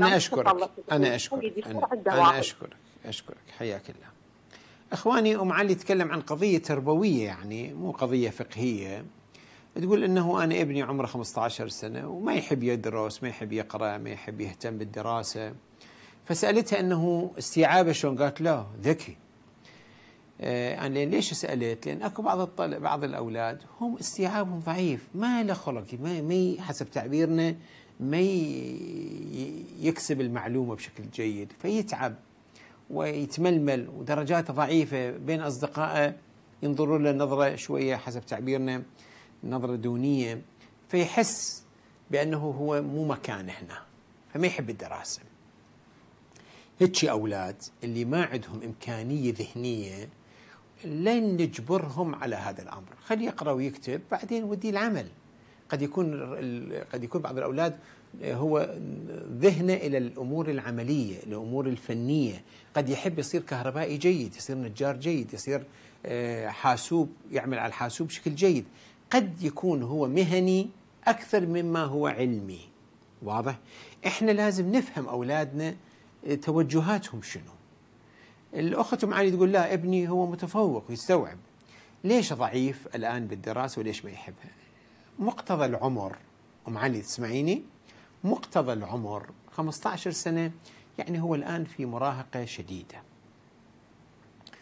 أنا أشكرك حياك الله. أخواني أم علي تكلم عن قضية تربوية، يعني مو قضية فقهية. تقول إنه أنا ابني عمره 15 سنة وما يحب يدرس، ما يحب يقرأ، ما يحب يهتم بالدراسة. فسألتها إنه استيعابه شلون؟ قالت لا ذكي. أنا ليش سألت؟ لأن أكو بعض الأولاد هم استيعابهم ضعيف، ما له خلق، ما حسب تعبيرنا ما يكسب المعلومة بشكل جيد، فيتعب ويتململ ودرجاته ضعيفة بين أصدقائه ينظرون له نظرة شوية حسب تعبيرنا نظرة دونية، فيحس بأنه هو مو مكانه هنا، فما يحب الدراسة. هيك أولاد اللي ما عندهم إمكانية ذهنية لن نجبرهم على هذا الأمر، خليه يقرأ ويكتب بعدين ودي العمل. قد يكون بعض الأولاد هو ذهنه إلى الأمور العملية، الأمور الفنية، قد يحب يصير كهربائي جيد، يصير نجار جيد، يصير حاسوب، يعمل على الحاسوب بشكل جيد. قد يكون هو مهني أكثر مما هو علمي. واضح؟ إحنا لازم نفهم أولادنا توجهاتهم شنو. الأخت أم علي تقول لا ابني هو متفوق ويستوعب، ليش ضعيف الآن بالدراسة وليش ما يحبها؟ مقتضى العمر، أم علي تسمعيني؟ مقتضى العمر 15 سنة، يعني هو الآن في مراهقة شديدة.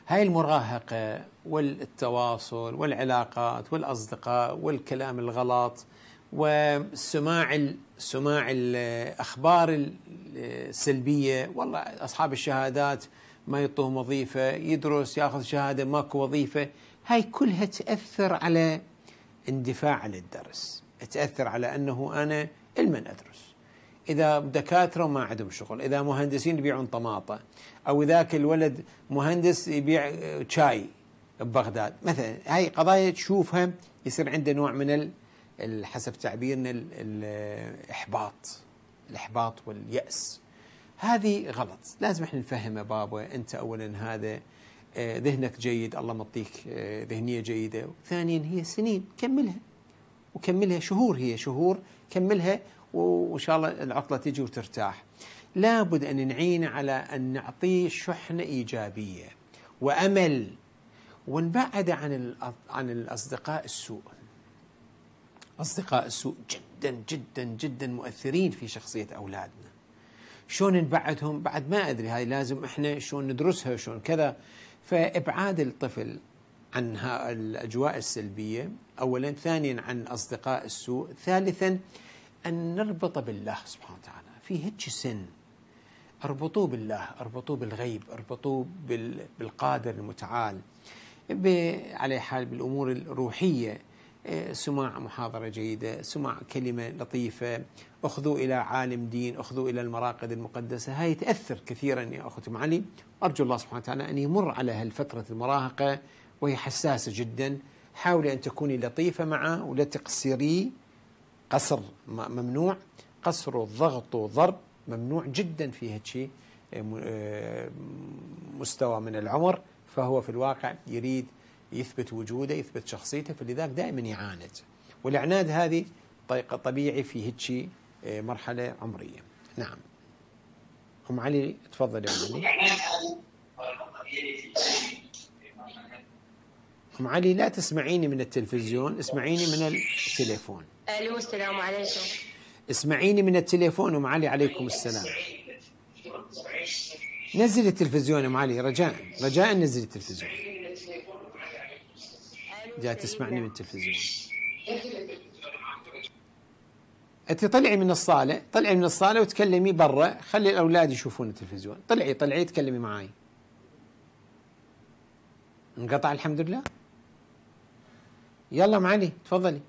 هاي المراهقة والتواصل والعلاقات والأصدقاء والكلام الغلط وسماع الأخبار السلبية، والله أصحاب الشهادات ما يعطوهم وظيفة، يدرس يأخذ شهادة ماكو وظيفة، هاي كلها تأثر على اندفاع على الدرس، تأثر على أنه أنا المن أدرس. إذا دكاترة ما عندهم شغل، إذا مهندسين يبيعون طماطة، أو ذاك الولد مهندس يبيع شاي ببغداد مثلا، هاي قضايا تشوفها يصير عنده نوع من حسب تعبيرنا الإحباط واليأس. هذه غلط، لازم احنا نفهمه بابا أنت أولا هذا ذهنك جيد، الله مطيك ذهنية جيدة، ثانيا هي سنين وكملها شهور، هي شهور كملها وإن شاء الله العطلة تجي وترتاح. لابد أن نعين على أن نعطيه شحنة إيجابية وأمل، ونبعد عن الأصدقاء السوء. أصدقاء السوء جدا جدا جدا مؤثرين في شخصية أولادنا. شلون نبعدهم؟ بعد ما أدري، هاي لازم إحنا شلون ندرسها شلون كذا. فإبعاد الطفل عن الأجواء السلبية أولا، ثانيا عن أصدقاء السوء، ثالثا أن نربط بالله سبحانه وتعالى في هيك سن. اربطوه بالله، اربطوه بالغيب، اربطوه بالقادر المتعال، على حال بالأمور الروحية، سماع محاضرة جيدة، سماع كلمة لطيفة، أخذوا إلى عالم دين، أخذوا إلى المراقد المقدسة. هاي تأثر كثيرا يا أخوتي معلي. أرجو الله سبحانه وتعالى أن يمر على هالفترة المراهقة وهي حساسة جدا. حاولي أن تكوني لطيفة معه ولا تقصري قصر، ممنوع قصر وضغط وضرب، ممنوع جدا في هالشيء مستوى من العمر. فهو في الواقع يريد يثبت وجوده، يثبت شخصيته، فلذلك دائما يعاند، والعناد هذه طبيعي في هيك مرحلة عمرية. نعم أم علي تفضل يا أم علي. أم علي لا تسمعيني من التلفزيون، اسمعيني من التليفون. ألو السلام عليكم. اسمعيني من التليفون. أم علي عليكم السلام. نزل التلفزيون أم علي، رجاء نزل التلفزيون. جاي تسمعني من التلفزيون. أنت طلعي من الصالة وتكلمي برا، خلي الأولاد يشوفون التلفزيون. طلعي تكلمي معاي. انقطع الحمد لله. يلا معالي تفضلي.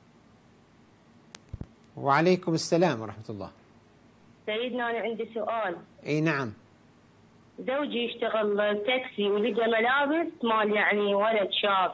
وعليكم السلام ورحمة الله. سيدنا أنا عندي سؤال. اي نعم. زوجي يشتغل تاكسي ولقى ملابس مال يعني ولد شاب.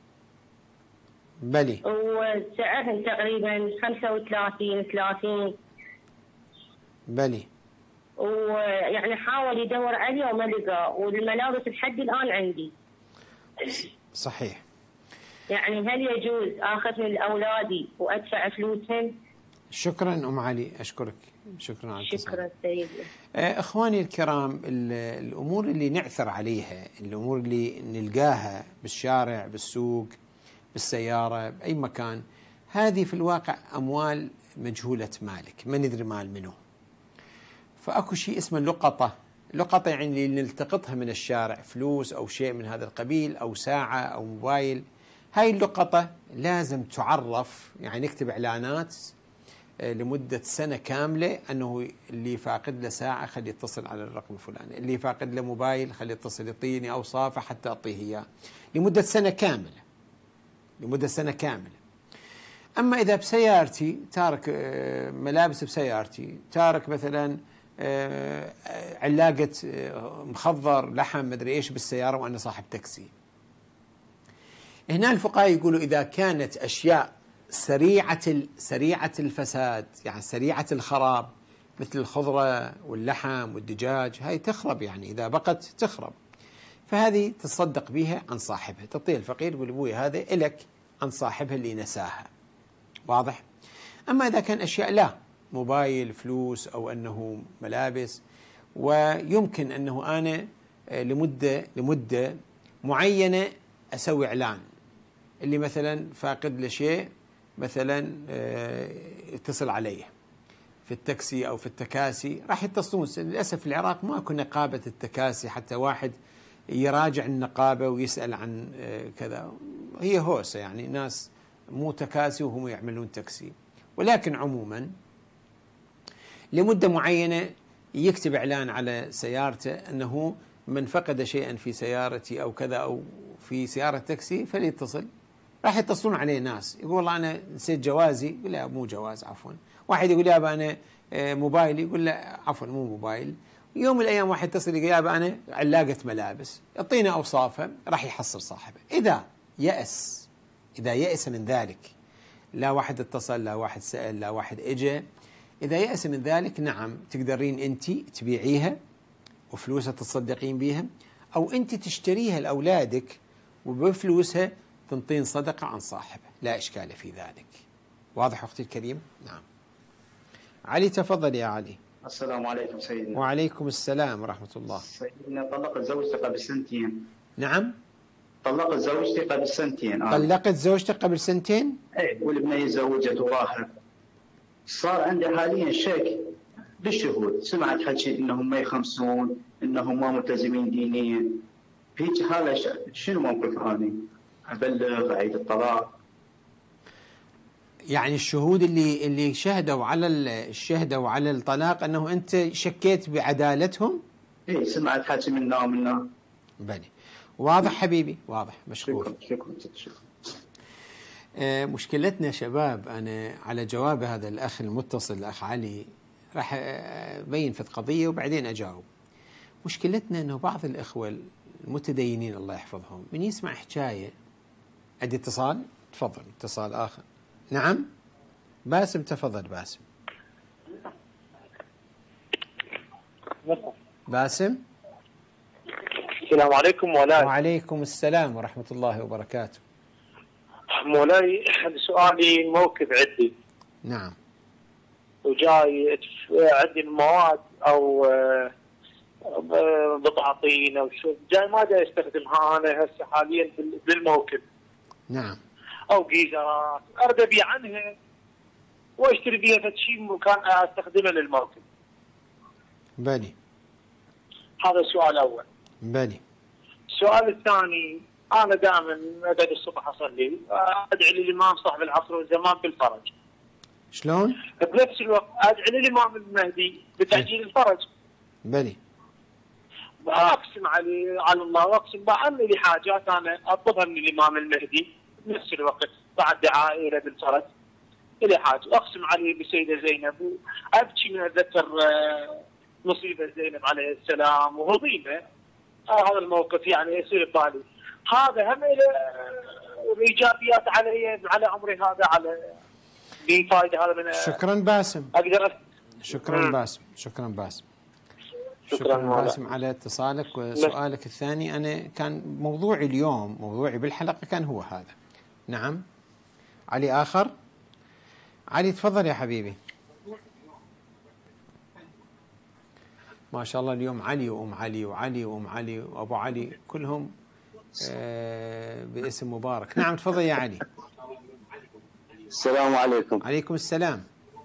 بلي. وسعرهم تقريبا 35-30. بلي. ويعني حاول يدور عليه وما لقى، والملابس لحد الآن عندي. صحيح. يعني هل يجوز آخذ من أولادي وأدفع فلوسهم؟ شكرا أم علي، أشكرك، شكرا على الاتصال. شكرا سيدي. إخواني الكرام، الأمور اللي نعثر عليها، الأمور اللي نلقاها بالشارع، بالسوق، بالسيارة، بأي مكان، هذه في الواقع أموال مجهولة مالك، ما ندري مال منه. فأكو شيء اسمه لقطة يعني نلتقطها من الشارع، فلوس أو شيء من هذا القبيل، أو ساعة أو موبايل. هاي اللقطة لازم تعرف، يعني نكتب إعلانات لمدة سنة كاملة أنه اللي فاقد له ساعة خلي يتصل على الرقم الفلاني، اللي فاقد له موبايل خلي يتصل يعطيني أوصافه حتى أعطيه إياه لمدة سنة كاملة. أما إذا بسيارتي تارك ملابس، بسيارتي تارك مثلا علاقة مخضر لحم مدري إيش بالسيارة وأنا صاحب تاكسي، هنا الفقهاء يقولوا إذا كانت أشياء سريعة الفساد، يعني سريعة الخراب، مثل الخضرة واللحم والدجاج، هاي تخرب، يعني إذا بقت تخرب، فهذه تصدق بها عن صاحبها، تعطيها الفقير يقول أبوي هذا إلك عن صاحبها اللي نساها. واضح؟ أما إذا كان أشياء لا، موبايل، فلوس، أو أنه ملابس، ويمكن أنه أنا لمدة معينة أسوي إعلان، اللي مثلا فاقد لشيء مثلا يتصل عليه في التاكسي أو في التكاسي، راح يتصلون. للأسف في العراق ماكو نقابة التكاسي حتى واحد يراجع النقابة ويسأل عن كذا. هي هوسة يعني، ناس مو تكاسي وهم يعملون تكسي. ولكن عموما لمدة معينة يكتب إعلان على سيارته أنه من فقد شيئا في سيارتي أو كذا أو في سيارة تاكسي فليتصل. راح يتصلون عليه ناس، يقول والله أنا نسيت جوازي، يقول لا مو جواز عفوا. واحد يقول يابا أنا موبايلي، يقول لا عفوا مو موبايل. يوم من الأيام واحد يتصل يقول يابا أنا علاقة ملابس، يعطينا أوصافها، راح يحصل صاحبه. إذا يأس من ذلك، لا واحد اتصل، لا واحد سأل، لا واحد إجا، إذا يأس من ذلك نعم تقدرين أنت تبيعيها وفلوسها تتصدقين بيها، أو أنت تشتريها لأولادك وبفلوسها تنطين صدقة عن صاحبها، لا إشكال في ذلك. واضح أختي الكريم؟ نعم. علي تفضل يا علي. السلام عليكم سيدنا. وعليكم السلام ورحمة الله. سيدنا طلقت زوجتي قبل سنتين. نعم. طلقت زوجتي قبل سنتين. طلقت زوجتك قبل سنتين؟ ايه، والبنية زوجت وراها. صار عندي حاليا شك بالشهود، سمعت حكي انهم ما يخمسون، انهم ما ملتزمين دينيا. بهيك حالة شنو موقف اني؟ ابلغ اعيد الطلاق؟ يعني الشهود اللي شهدوا على الطلاق انه انت شكيت بعدالتهم؟ ايه، سمعت حكي منا ومنا. بني واضح حبيبي، واضح. مشكور. شكرا. مشكلتنا شباب، أنا على جواب هذا الأخ المتصل الأخ علي راح أبين في القضية وبعدين أجاوب. مشكلتنا أنه بعض الإخوة المتدينين الله يحفظهم من يسمع حكاية. أدي اتصال، تفضل اتصال آخر. نعم باسم، تفضل باسم. باسم. السلام عليكم مولاي. وعليكم السلام ورحمة الله وبركاته. مولاي سؤالي موقف عندي. نعم. وجاي عندي المواد او بطاطين او شو جاي ما جاي استخدمها انا هسه حاليا بالموكب. نعم. او جيزرات اريد ابيع عنها واشتري بيها شيء مكان استخدمه للموكب. بني. هذا السؤال الاول. بني. السؤال الثاني، انا دائما اقعد الصبح اصلي، ادعي للامام صاحب العصر والزمان بالفرج. شلون؟ بنفس الوقت ادعي للامام المهدي بتعجيل الفرج. بلي. واقسم على الله، واقسم بان لي حاجات انا اطلبها من الامام المهدي بنفس الوقت بعد دعائي له بالفرج. الي حاجه اقسم عليه بالسيده زينب، وابكي من اتذكر مصيبه زينب عليه السلام وهضيمه. هذا الموقف يعني يصير ببالي. هذا هم له ايجابيات على عمري هذا، على لي فائده هذا من. شكرا باسم. اقدر شكرا باسم. شكرا باسم. شكرا باسم على اتصالك. وسؤالك الثاني، انا كان موضوعي اليوم، موضوعي بالحلقه كان هو هذا. نعم. علي اخر. علي تفضل يا حبيبي. ما شاء الله اليوم علي وام علي وعلي وام علي وابو علي كلهم باسم مبارك. نعم تفضل يا علي. السلام عليكم. عليكم السلام.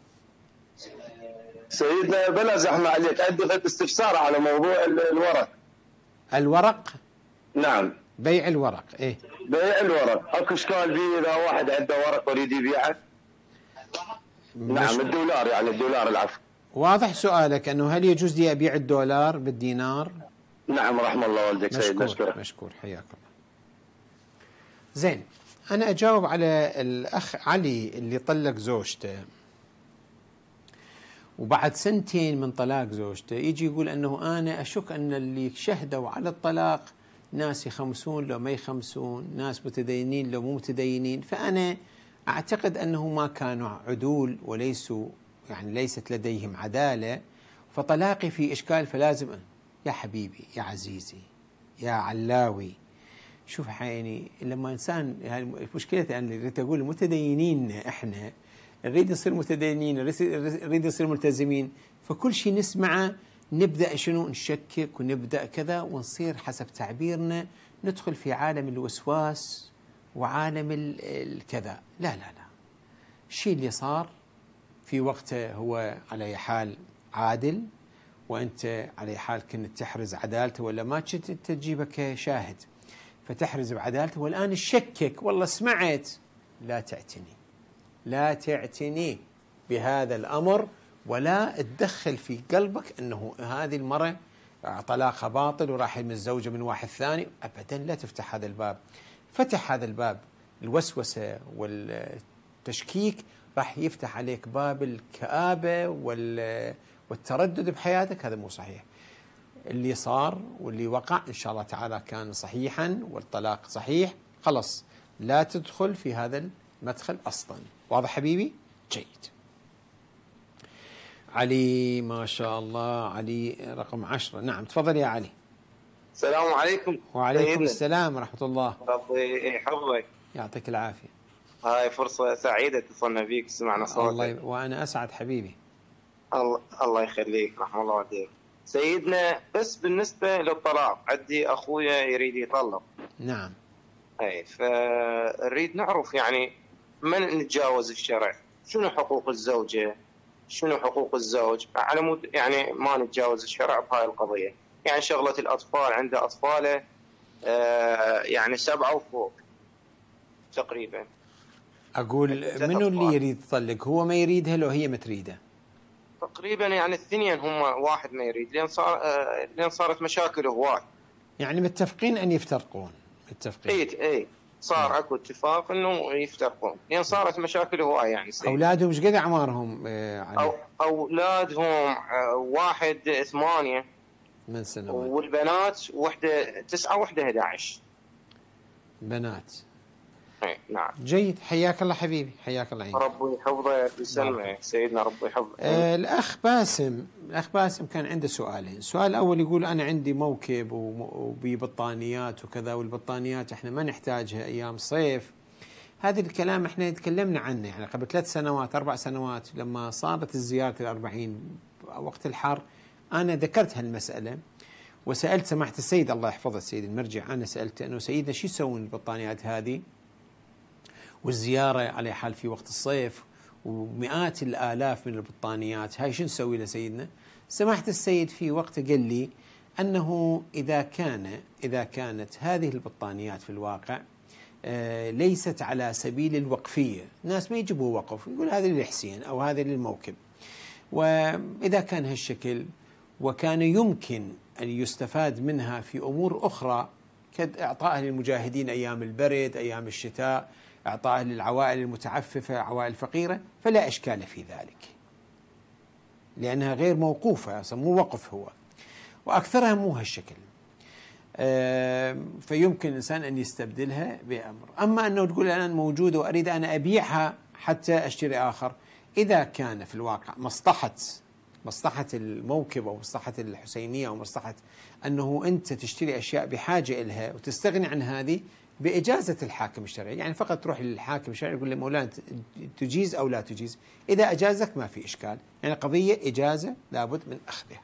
سيدنا بلا زحمة عليك، عندي استفسار على موضوع الورق. الورق؟ نعم. بيع الورق. ايه بيع الورق، اكو اشكال فيه اذا واحد عنده ورق ويريد يبيعه؟ نعم الدولار، يعني الدولار العفو. واضح سؤالك انه هل يجوز لي ابيع الدولار بالدينار؟ نعم رحم الله والديك سيدنا. مشكور. مشكور حياك الله. زين، انا اجاوب على الاخ علي اللي طلق زوجته وبعد سنتين من طلاق زوجته يجي يقول انه انا اشك ان اللي شهدوا على الطلاق ناس يخمسون لو ما يخمسون، ناس متدينين لو مو متدينين، فانا اعتقد انه ما كانوا عدول وليسوا يعني ليست لديهم عداله، فطلاقي في اشكال فلازم. يا حبيبي يا عزيزي يا علاوي، شوف يعني لما انسان يعني مشكلة يعني اللي تقول المتدينين احنا نريد نصير متدينين، نريد نصير ملتزمين، فكل شيء نسمعه نبدا شنو نشكك ونبدا كذا ونصير حسب تعبيرنا ندخل في عالم الوسواس وعالم الكذا. لا لا لا، الشيء اللي صار في وقته هو على حال عادل، وأنت على حال كنت تحرز عدالته ولا ما كنت أنت تجيبه كشاهد، فتحرز بعدالته، والآن تشكك والله سمعت. لا تعتني بهذا الأمر، ولا تدخل في قلبك أنه هذه المرة طلاقها باطل وراح متزوجة من واحد ثاني، أبدا لا تفتح هذا الباب. فتح هذا الباب الوسوسة والتشكيك راح يفتح عليك باب الكآبة والتردد بحياتك. هذا مو صحيح. اللي صار واللي وقع إن شاء الله تعالى كان صحيحا والطلاق صحيح، خلص لا تدخل في هذا المدخل أصلا. واضح حبيبي؟ جيد. علي ما شاء الله، علي رقم 10. نعم تفضل يا علي. السلام عليكم. وعليكم السلام ورحمة الله. ربي يحفظك. يعطيك العافية. هاي فرصة سعيدة اتصلنا بيك وسمعنا صوتك. الله وأنا أسعد حبيبي. الله يخليك، رحم الله والديك. سيدنا بس بالنسبة للطلاق، عندي أخويا يريد يطلق. نعم. أي فنريد نعرف يعني من نتجاوز الشرع، شنو حقوق الزوجة، شنو حقوق الزوج، على مود يعني ما نتجاوز الشرع بهاي القضية. يعني شغلة الأطفال، عنده أطفاله يعني 7 وفوق تقريبا. أقول منو اللي يريد يطلق؟ هو ما يريدها لو هي ما تريده؟ تقريبا يعني الاثنين هم واحد ما يريد، لأن صارت مشاكل هواي. يعني متفقين أن يفترقون؟ متفقين. اي صار اكو اتفاق انه يفترقون، لان صارت مشاكل هواي يعني. اولادهم ايش قد اعمارهم؟ اولادهم 1 8 من سنوات، والبنات 1 9 و1 11 بنات. نعم. جيد، حياك الله حبيبي، حياك الله. ربي يحفظك ويسلمك سيدنا، ربي يحفظك. الأخ باسم كان عنده سؤالين. السؤال الأول يقول أنا عندي موكب وببطانيات وكذا، والبطانيات احنا ما نحتاجها أيام الصيف. هذا الكلام احنا تكلمنا عنه يعني قبل 3 سنوات 4 سنوات لما صارت الزيارة 40 وقت الحر. أنا ذكرت هالمسألة وسألت سماحة السيد الله يحفظه السيد المرجع، أنا سألته أنه سيدنا شو يسوون البطانيات هذه والزيارة على حال في وقت الصيف ومئات الآلاف من البطانيات، هاي شو نسوي لسيدنا؟ سماحة السيد في وقت قال لي أنه إذا كانت هذه البطانيات في الواقع ليست على سبيل الوقفية، الناس ما يجيبوا وقف، يقول هذا للحسين أو هذا للموكب، وإذا كان هالشكل وكان يمكن أن يستفاد منها في أمور أخرى كإعطائها للمجاهدين أيام البرد أيام الشتاء، إعطائها للعوائل المتعففة عوائل فقيرة، فلا إشكال في ذلك، لأنها غير موقوفة، مو وقف هو، وأكثرها مو هالشكل، فيمكن الإنسان أن يستبدلها بأمر. أما أنه تقول الآن موجودة وأريد أن أبيعها حتى أشتري آخر، إذا كان في الواقع مصلحة الموكب أو مصلحة الحسينية أو مصلحة أنه أنت تشتري أشياء بحاجة إلها وتستغني عن هذه بإجازة الحاكم الشرعي، يعني فقط تروح للحاكم الشرعي يقول له مولانا تجيز أو لا تجيز، إذا أجازك ما في إشكال، يعني قضية إجازة لابد من أخذها.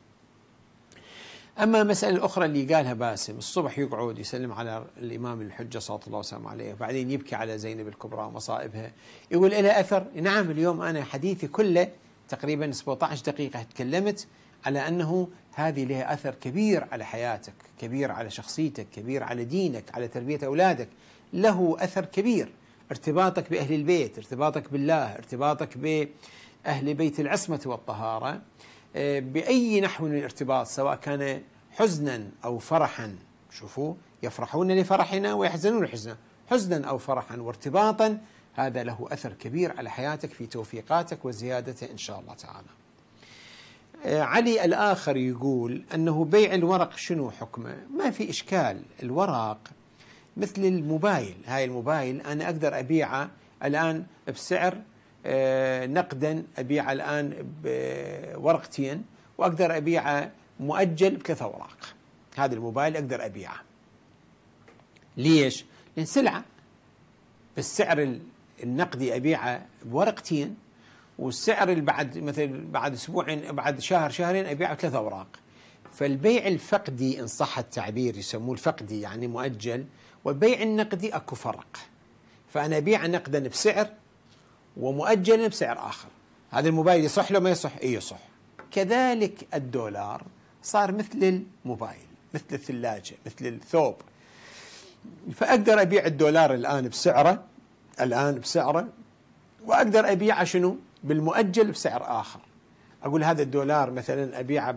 أما المسألة الأخرى اللي قالها باسم، الصبح يقعد يسلم على الإمام الحجة صلى الله وسلم عليه، وبعدين يبكي على زينب الكبرى ومصائبها، يقول لها أثر. نعم، اليوم أنا حديثي كله تقريبا 17 دقيقة تكلمت على أنه هذه لها أثر كبير على حياتك، كبير على شخصيتك، كبير على دينك، على تربية أولادك، له أثر كبير. ارتباطك بأهل البيت، ارتباطك بالله، ارتباطك بأهل بيت العصمة والطهارة، بأي نحو من الارتباط، سواء كان حزنا أو فرحا. شوفوا، يفرحون لفرحنا ويحزنون لحزننا، حزنا أو فرحا وارتباطا، هذا له أثر كبير على حياتك في توفيقاتك وزيادته إن شاء الله تعالى. علي الآخر يقول أنه بيع الورق شنو حكمه؟ ما في إشكال، الورق مثل الموبايل، هاي الموبايل أنا أقدر أبيعه الآن بسعر نقدا، أبيعه الآن بورقتين، وأقدر أبيعه مؤجل ب3 أوراق. هذا الموبايل أقدر أبيعه. ليش؟ لأن سلعة بالسعر النقدي أبيعه بورقتين، والسعر بعد مثل بعد أسبوعين بعد شهرين أبيعه 3 أوراق. فالبيع الفقدي إن صح التعبير يسموه الفقدي يعني مؤجل، والبيع النقدي أكو فرق. فأنا أبيع نقدا بسعر ومؤجلا بسعر آخر. هذا الموبايل يصح له ما يصح؟ إيه يصح. كذلك الدولار صار مثل الموبايل، مثل الثلاجة، مثل الثوب. فأقدر أبيع الدولار الآن بسعره، وأقدر أبيعه شنو؟ بالمؤجل بسعر آخر. أقول هذا الدولار مثلا أبيعه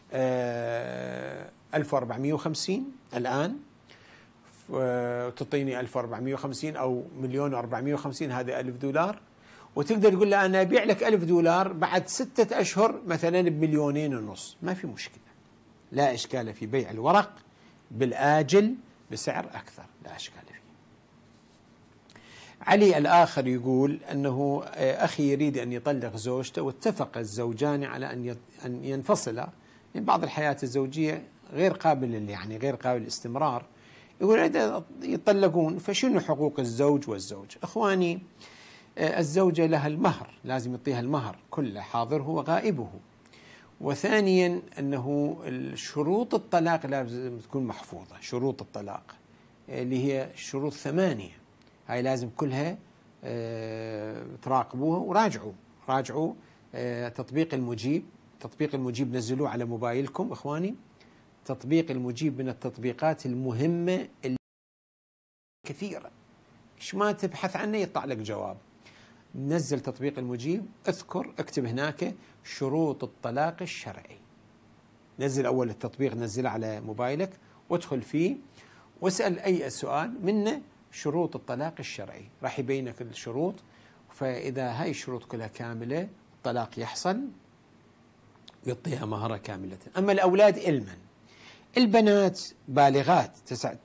1450 الآن، وتعطيني 1450 أو 1,450,000، هذا $1000. وتقدر تقول له أنا أبيع لك $1000 بعد 6 أشهر مثلا ب2,500,000، ما في مشكلة، لا إشكال في بيع الورق بالآجل بسعر أكثر، لا إشكال فيه. علي الآخر يقول أنه أخي يريد أن يطلق زوجته، واتفق الزوجان على أن ينفصلا، من بعض الحياة الزوجية غير قابل غير قابل للاستمرار. يقول إذا يطلقون فشنو حقوق الزوج والزوج؟ إخواني، الزوجة لها المهر، لازم يعطيها المهر كله، حاضره وغائبه. وثانيا أنه شروط الطلاق لازم تكون محفوظة، شروط الطلاق اللي هي شروط 8، هاي لازم كلها تراقبوها وراجعوا تطبيق المجيب. تطبيق المجيب نزلوه على موبايلكم إخواني، تطبيق المجيب من التطبيقات المهمة كثيرة، إيش ما تبحث عنه يطلع لك جواب. نزل تطبيق المجيب، اكتب هناك شروط الطلاق الشرعي، نزل أول التطبيق، نزله على موبايلك وادخل فيه واسأل أي سؤال منه شروط الطلاق الشرعي، راح يبينك الشروط. فإذا هاي الشروط كلها كاملة الطلاق يحصل، يعطيها مهرة كاملة. أما الأولاد علما، البنات بالغات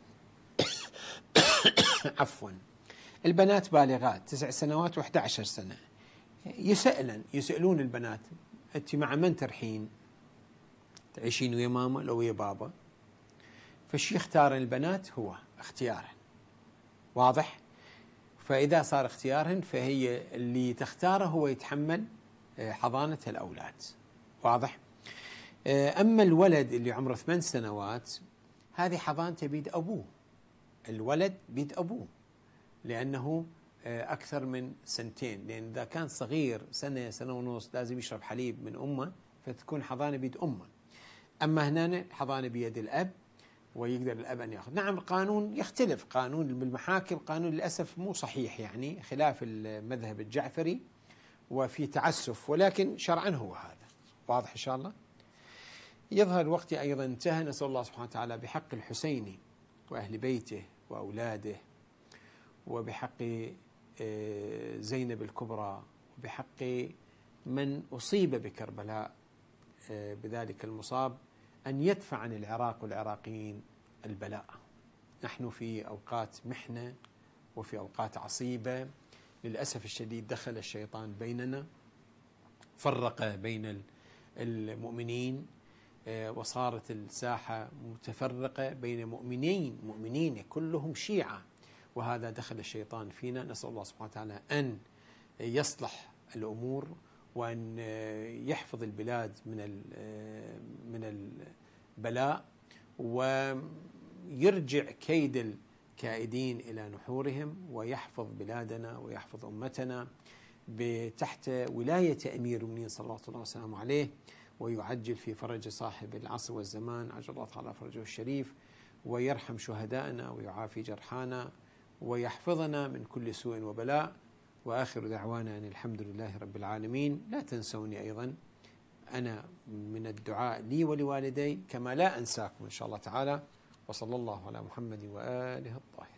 البنات بالغات 9 سنوات و11 سنة، يسألون البنات أنت مع من ترحين؟ تعيشين ويا ماما لو ويا بابا؟ فشي يختار البنات هو اختيارهن، واضح؟ فإذا صار اختيارهن فهي اللي تختاره هو يتحمل حضانة الأولاد، واضح؟ أما الولد اللي عمره 8 سنوات هذه حضانته بيد أبوه، الولد بيد أبوه، لأنه أكثر من 2 سنين، لأن إذا كان صغير 1 سنة ونص لازم يشرب حليب من أمه، فتكون حضانة بيد أمه. أما هنا حضانة بيد الأب، ويقدر الأب أن يأخذ. نعم القانون يختلف، قانون بالمحاكم قانون للأسف مو صحيح، خلاف المذهب الجعفري وفي تعسف، ولكن شرعا هو هذا، واضح إن شاء الله. يظهر وقتي أيضا انتهى، نسأل الله سبحانه وتعالى بحق الحسين وأهل بيته وأولاده، وبحق زينب الكبرى، وبحق من أصيب بكربلاء بذلك المصاب، أن يدفع عن العراق والعراقيين البلاء. نحن في أوقات محنة وفي أوقات عصيبة، للأسف الشديد دخل الشيطان بيننا، فرق بين المؤمنين، وصارت الساحة متفرقة بين مؤمنين كلهم شيعة، وهذا دخل الشيطان فينا. نسأل الله سبحانه وتعالى أن يصلح الأمور، وأن يحفظ البلاد من البلاء، ويرجع كيد الكائدين إلى نحورهم، ويحفظ بلادنا ويحفظ أمتنا تحت ولاية أمير المؤمنين صلى الله عليه وسلم عليه، ويعجل في فرج صاحب العصر والزمان، عجل الله تعالى فرجه الشريف، ويرحم شهداءنا ويعافي جرحانا، ويحفظنا من كل سوء وبلاء. وآخر دعوانا أن الحمد لله رب العالمين. لا تنسوني أيضا أنا من الدعاء لي ولوالدي، كما لا أنساكم إن شاء الله تعالى. وصلى الله على محمد وآله الطاهرين.